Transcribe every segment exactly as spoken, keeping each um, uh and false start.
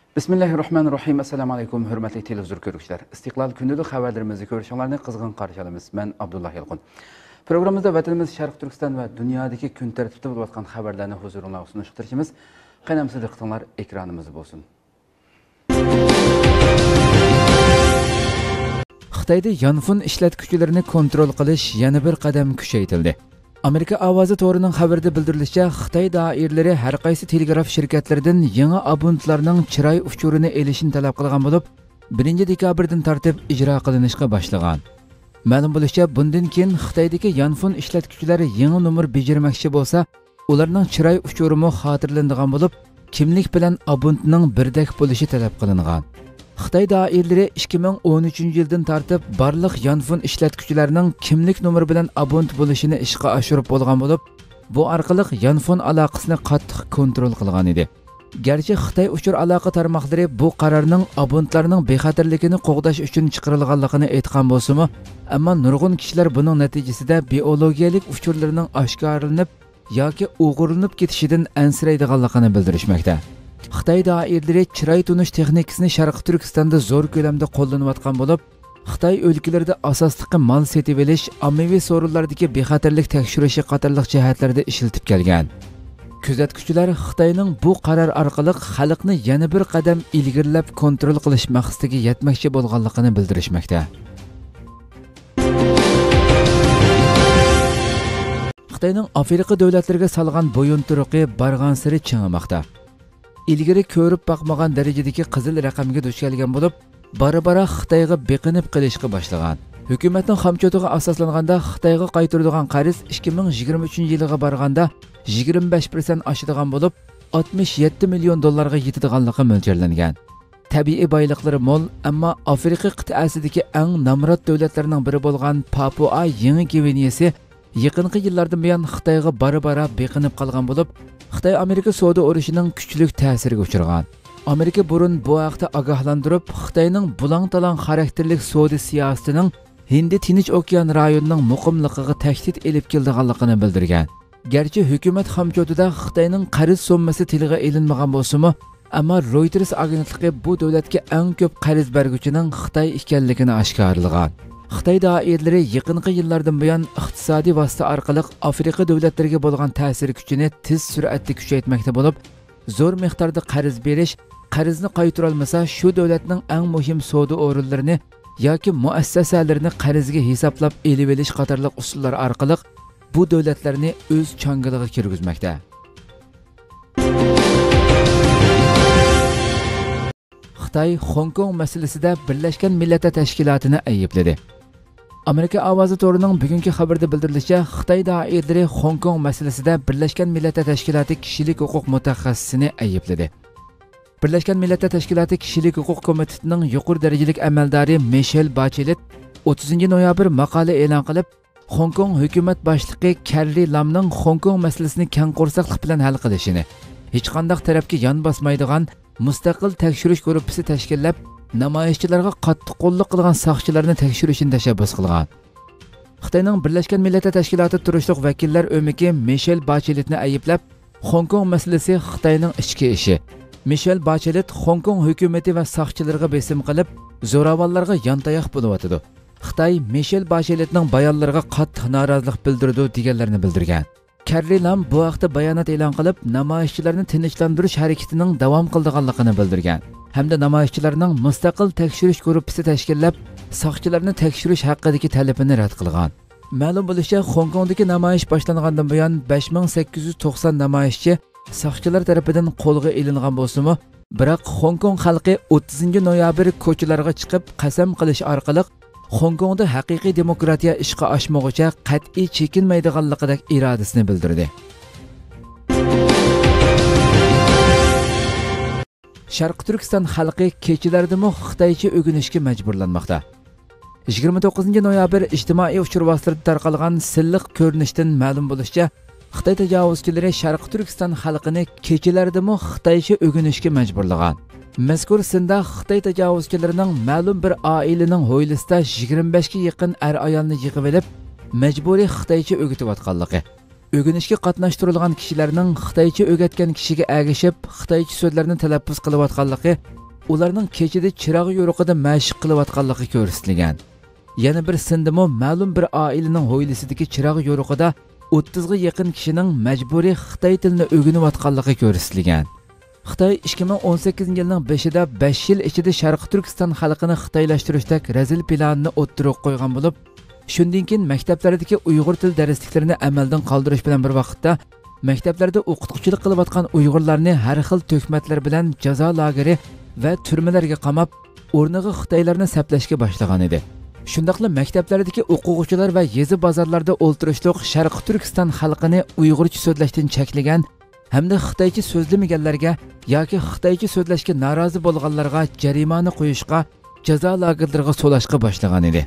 Bismillahirrahmanirrahim. Assalamu alaykum, hurmatli televizor ko'ruvchilar. Istiqlol kunlik xabarlarimizni ko'rishingizni qizg'in qarshi olamiz. Men Abdullah Yalqin. Programmamizda vatanimiz Sharq Turkiston va dunyodagi kun tartibida bo'layotgan xabarlarni huzuringizga sunishtirishimiz. Qaynamsiz diqqatlar ekranimizda bo'lsin. Xitoyda yanfon ishlatuvchilarini kontrol qilish yana bir qadam kuchaytirildi. Amerika ovozi to'rining xabarida bildirilishicha, Xitoy doiralari har qaysi telegraf shirkatlaridan yangi abonentlarning chiroy uchurini elishini talab qilgan bo'lib, birinchi dekabrdan tartib ijro qilinishga boshlagan. Ma'lum bo'lishicha, bundan keyin Xitoydagi yanfon ishlatuvchilari yangi nomer bejirmoqchi bo'lsa, ularning chiroy uchurimi xotirlanadigan bo'lib, kimlik bilan abonentning birdek bo'lishi talab qilingan. Xitoy doiralari ikki ming o'n uchinchi yildan tartib barliq yanfon ishlatuvchilarining kimlik nomeri bilan abonent bo'lishini ishga oshirib bo'lgan bo'lib, bu orqali yanfon aloqasini qattiq kontrol qilgan edi. Garchi Xitoy uchur aloqa tarmoqlari bu qarorning abonentlarning bexatarligini qo'g'dash uchun chiqarilganligini aytgan bo'lsa-mu, ammo nurg'un kishilar buning natijasida biologiyalik uchurlarning oshkorlanib yoki o'g'irlanib ketishidan ansiraydiganligini bildirishmoqda. Xitoy doiralari chiroy tunish texnikasini Sharq Turkistonda zo'r ko'lamda qo'llanayotgan bo'lib, Xitoy o'lkalarida asosliqi mol setib olish, ommaviy so'rovlardagi bexatarlik tekshirishi qatorliq jihatlarda ishlatib kelgan. Kuzatuvchilar Xitoyning bu qaror orqali xalqni yana bir qadam ilgirlab kontrol qilish maqsadiga yetmoqchi bo'lganligini bildirishmoqda. Xitoyning Afrika davlatlariga solgan bo'yinturuqi bargan sari chingimoqda. İlgari ko'rib baqmagan darajadagi qizil raqamga duch kelgan bo'lib, bara-bara Xitoyga beqinib qilishga boshlagan. Hukumatning xamchotiga asoslanganda Xitoyga qaytaradigan qarz ikki ming yigirma uchinchi yilga borganda yigirma besh foiz oshadigan bo'lib, oltmish yetti million dollarga yetadiganligi mo'ljallangan. Tabiiy boyliqlari mo'l, ammo Afrika qit'asidagi eng namrat davlatlarning biri bo'lgan Papua Yangi Gvineyasi yaqinqi yillardan buyon Xitoyga bara-bara beqinib qolgan bo'lib, Xitoy Amerika savdo urushining kuchli ta'siriga uchragan. Amerika burun bu haqda ogohlantirib, Xitoyning bulang-talang xarakterlik savdo siyosatining Hind Tinch okean rayonining muqimligiga tahdid elib kelganligini bildirgan. Garchi hukumat hamjotida Xitoyning qarz summasi tilga elinmagan bo'lsa-mu, ammo Reuters agentligi bu davlatga eng ko'p qarz berguvchining Xitoy ekanligini oshkorlagan. Xitoy doiralari yaqinqi yillardan buyon iqtisodiy vosita orqali Afrika davlatlariga bo'lgan ta'sir kuchini tez sur'atda kuchaytirmoqda bo'lib, zo'r miqdorda qarz berish, qarzni qaytara olmasa shu davlatning eng muhim savdo o'rinlarini yoki muassasalarini qarzga hisoblab elib olish qatorliq usullar orqali bu davlatlarni o'z changaliga kirgizmoqda. Xitoy Hong Kong masalasida Birlashgan Millatlar Tashkilotini aybladi. Amerika ovozi to'rining bugungi xabarda bildirilishicha, Xitoy doiralari Hong Kong masalasida Birlashgan Millatlar Tashkiloti kishilik huquq mutaxassisini aybladi. Birlashgan Millatlar Tashkiloti kishilik huquq komitetining yuqori darajalik amaldori Michel Bachelet o'ttizinchi noyabr maqola e'lon qilib, Hong Kong hukumat boshlig'i Carrie Lamning Hong Kong masalasini keng qo'rsaqlik bilan hal qilishini, hech qanday tarafga yon bosmaydigan mustaqil tekshirish guruhi tashkillab, namoyishchilarga qattiq qo'lliq qilgan soqchilarni tekshirishni tashabbus qilgan. Xitoyning Birlashgan Millatlar Tashkiloti turishliq vakillar o'miki Michel Bacheletni ayblab, Hong Kong masalasi Xitoyning ichki ishi. Michel Bachelet Hong Kong hukumati va soqchilarga besim qilib, zo'ravonlarga yontayoq bo'lyotdi. Xitoy Michel Bacheletning bayonlariga qattiq norozilik bildirdi deganlarni bildirgan. Carrie Lam bu haqda bayonot e'lon qilib, namoyishchilarni tinchlantirish harakatining davom qildiganligini bildirgan. Hamda namoyishchilarning mustaqil tekshirish guruhi tashkillab, soqchilarni tekshirish haqidagi talabini rad qilgan. Ma'lum bo'lishicha, Hong Kongdagi namoyish boshlangandan buyon besh ming sakkiz yuz to'qson namoyishchi soqchilar tarafidan qo'lga ilingan bo'lsa-mu, biroq Hong Kong xalqi o'ttizinchi noyabr ko'chalarga chiqib qasam qilish orqali Hong Kongda haqiqiy demokratiya ishga oshmoqcha qat'iy chekinmaydiganligidek irodasini bildirdi. Sharq Turkiston xalqi kechilardimi Xitoycha o'rganishga majburlanmoqda. yigirma to'qqizinchi noyabr ijtimoiy uchur vositalarida tarqalgan silliq ko'rinishdan ma'lum bo'lishicha, Xitoy tajovuzchilari Sharq Turkiston xalqini kechilardimi Xitoycha o'rganishga majburlagan. Mazkur sinda Xitoy tajovuzchilarining ma'lum bir oilaning hovlisida yigirma besh ga yaqin er ayolni yig'ib olib, majburiy Xitoycha o'rgatayotganligi. O'rganishga qatnashtirilgan kishilarning Xitoycha o'rgatgan kishiga ergashib, Xitoycha so'zlarni talaffuz qilayotganligi ularning kechida chirog yo'riqida mashq qilayotganligi ko'rsatilgan. Yana bir sindimi ma'lum bir oilaning hovlisidagi chirog yo'riqida o'ttizga yaqin kishining majburiy Xitoy tilini o'rganayotganligi ko'rsatilgan. Xitoy ikki ming o'n sakkizinchi yilning beshida besh yil ichida Sharq Turkiston xalqini xitoylashtirishdek razil planni o'ttirib qo'ygan bo'lib, shundan keyin maktablardagi Uyg'ur til darsliklarini amaldan qoldirish bilan bir vaqtda maktablarda o'qituvchilik qilayotgan Uyg'urlarni har xil to'kmatlar bilan jazo lageri va turmalarga qamab, o'rniga Xitoylarni saplashga boshlagan edi. Shundaqla maktablardagi o'quvchilar va yezi bozorlarda o'ltirishliq Sharq Turkiston xalqini Uyg'urcha so'zlashdan cheklagan hamda Xitoycha so'zlamaganlarga yoki Xitoycha so'zlashga norozi bo'lganlarga jarimani qo'yishga, jazo lagerlariga so'lashga boshlagan edi.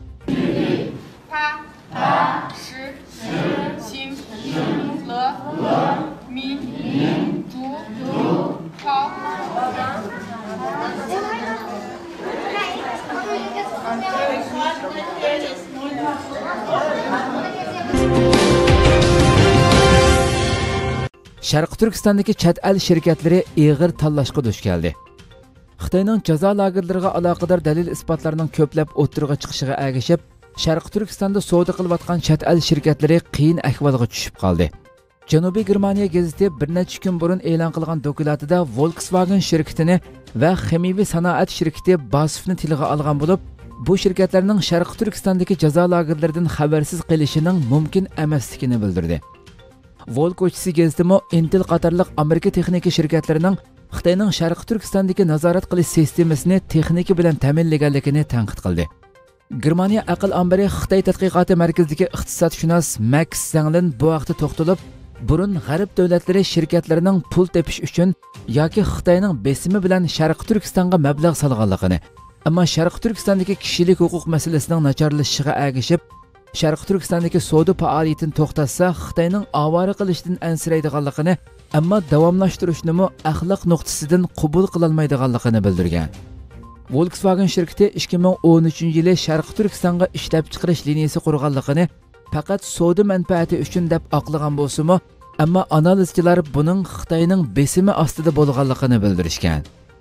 Sharq Turkistondagi chet el shirkatlari ig'ir tanlashga duch keldi. Xitoyning jazo lagerlariga aloqador dalil isbotlarining ko'plab o'tirg'a chiqishiga ergashib, Sharq Turkistonda savdo qilayotgan chet el shirkatlari qiyin ahvolga tushib qoldi. Janubiy Germaniya gazeti bir necha kun burun e'lon qilgan dokladida Volkswagen shirkatini va Ximiviy sanoat shirkati Basfni tilga olgan bo'lib, bu shirkatlarning Sharq Turkistondagi jazo lagerlaridan xabarsiz qilishining mumkin emasligini bildirdi. Volkochisi gazetimi Intel qatorliq Amerika texnika shirkatlarining Xitoyning Sharq Turkistondagi nazorat qilish sistemasini texnika bilan ta'minlaganligini tanqid qildi. Germaniya aql ambari Xitoy tadqiqoti markazidagi iqtisodshunos Max Zanglin bu vaqtda to'xtalib, burun g'arb davlatlari shirkatlarining pul tepish uchun yoki Xitoyning besimi bilan Sharq Turkistonga mablag' solganligini, ammo Sharq Turkistondagi kishilik huquq masalasining nacharlashishiga ergashib, Sharq Turkistondagi savdo faoliyatini to'xtatsa, Xitoyning ovora qilishdan ansiraydiganligini, ammo davomlashtirishni axloq nuqtasidan qabul qilolmaydiganligini bildirgan. Volkswagen shirkati ikki ming o'n uchinchi yili Sharq Turkistonga ishlab chiqarish liniyasi qurganligini faqat savdo manfaati uchun deb aqlagan bo'lsa-mu, ammo analizchilar buning Xitoyning besimi ostida bo'lganligini bildirishgan.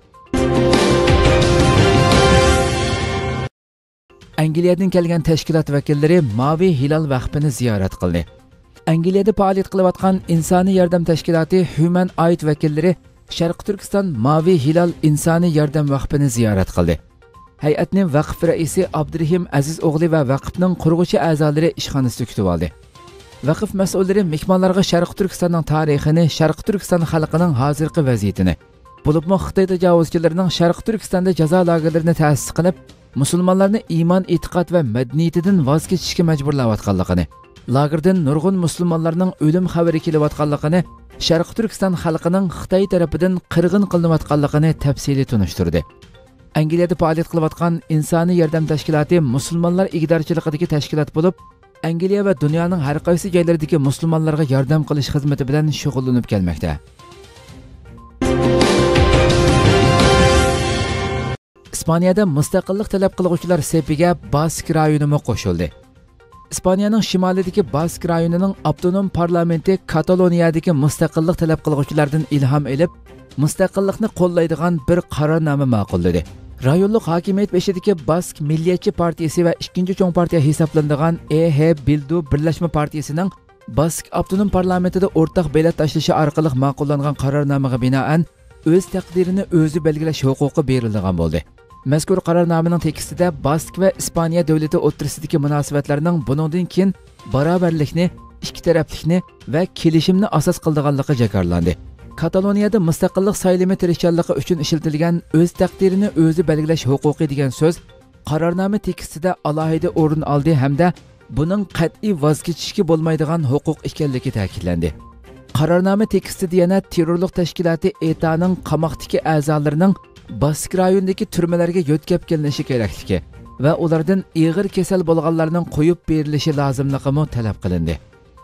Angliyadan kelgan tashkilot vakillari Mavi Hilal vaqfini ziyorat qildi. Angliyada faoliyat qilayotgan insoniy yordam tashkiloti Human Aid vakillari Sharq Turkiston Mavi Hilal insoniy yordam vaqfini ziyorat qildi. Hay'atning vaqf raisi Abdurahim Aziz o'g'li va vaqfning qurg'uchi a'zolari ishxonasida kutib oldi. Vaqf mas'ullari mehmonlarga Sharq Turkistonning tarixini, Sharq Turkiston xalqining hozirgi vaziyatini, bo'libmi Xitoy tajovuzchilarining Sharq Turkistonda jazo lagerlarini ta'sis qilib, musulmonlarni iymon, e'tiqod va madaniyatidan voz kechishga majburlayotganligini, lagerdan nurg'un musulmonlarning o'lim xabari kelayotganligini, Sharq Turkiston xalqining Xitoy tarafidan qirg'in qilinayotganligini tafsili tunishtirdi. Angliyada faoliyat qilayotgan insoniy yordam tashkiloti musulmonlar igdorchiligidagi tashkilot bo'lib, Angliya va dunyoning har qaysi joylaridagi musulmonlarga yordam qilish xizmati bilan shug'ullanib kelmoqda. Ispaniyada mustaqillik talab qiluvchilar sepiga Bask rayoni qo'shildi. Ispaniyaning shimolidagi Bask rayonining avtonom parlamenti Kataloniyadagi mustaqillik talab qiluvchilardan ilhom olib, mustaqillikni qo'llaydigan bir qarornoma ma'qulladi. Rayonlik hokimiyat beshidagi Bask Milliyatchi partiyasi va ikkinchi cho'ng partiya hisoblanadigan E H Bildu birlashma partiyasining Bask avtonom parlamentida o'rtaq belat tashlashi orqali ma'qullangan qarornomaga binoan o'z taqdirini o'zi belgilash huquqi berilgan bo'ldi. Mazkur qarornomaning tekstida Bask va Ispaniya davlati o'rtasidagi munosabatlarning buningdan keyin barobarlikni, ikki taraflikni va kelishimni asos qilganligi jakarlandi. Kataloniyada mustaqillik saylimi tirishchanligi uchun ishlatilgan o'z taqdirini o'zi belgilash huquqi degan so'z qarornoma tekstida alohida o'rin oldi hamda buning qat'iy voz kechishga bo'lmaydigan huquq ekanligi ta'kidlandi. Qarornoma tekstida yana terrorlik tashkiloti E T A'ning qamoqdagi a'zolarining Bask rayonidagi turmalarga yo'tkab kelinishi kerakligi va ulardan ig'ir kasal bo'lganlarning qo'yib berilishi lozimligi talab qilindi.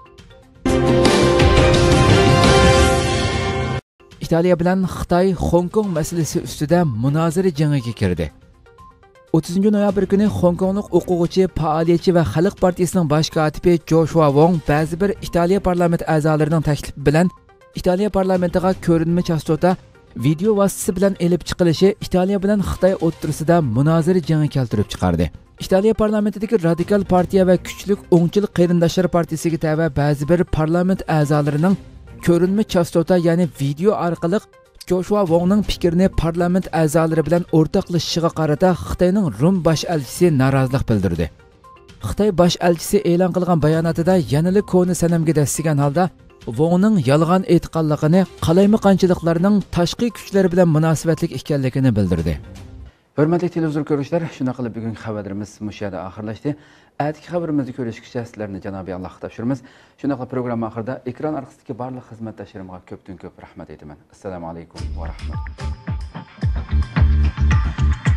Italiya bilan Xitoy Hong Kong masalasi ustida munozara jangiga kirdi. o'ttizinchi noyabr kuni Hong Konglik o'quvchi, faoliyatchi va Xalq partiyasining bosh kotibi Joshua Wong ba'zi bir Italiya parlament a'zolarining taklifi bilan Italiya parlamentiga ko'rinma chastota video vositasi bilan elib chiqilishi Italiya bilan Xitoy o'rtasida munozara jangi keltirib chiqardi. İtaliya parlamentidagi radikal partiya va kuchli o'ngchil qarindoshlar partiyasiga tava ba'zi bir parlament a'zolarining ko'rinma chastota, ya'ni video orqali Joshua Wongning fikrini parlament a'zolari bilan o'rtoqlashishiga qarata Xitoyning Rum bosh elchisi norozilik bildirdi. Xitoy bosh elchisi e'lon qilgan bayonotida yanali koni sanamga dastigan holda Wongning yolg'on aytganligini, qalaymaqonchiliklarning tashqi kuchlar bilan munosabatlik ekanligini bildirdi. Hurmatli televizor ko'ruvchilar, shuna qilib bugungi xabarlarimiz mush yerda oxirlashdi. Atigi xabarimizni ko'rishgacha sizlarni Janobiy Allohga topshiramiz. Shuna qilib program oxirida ekran orqasidagi barliq xizmatdoshlarimga ko'pdan ko'p rahmat aytaman. Assalomu alaykum va rahmatulloh.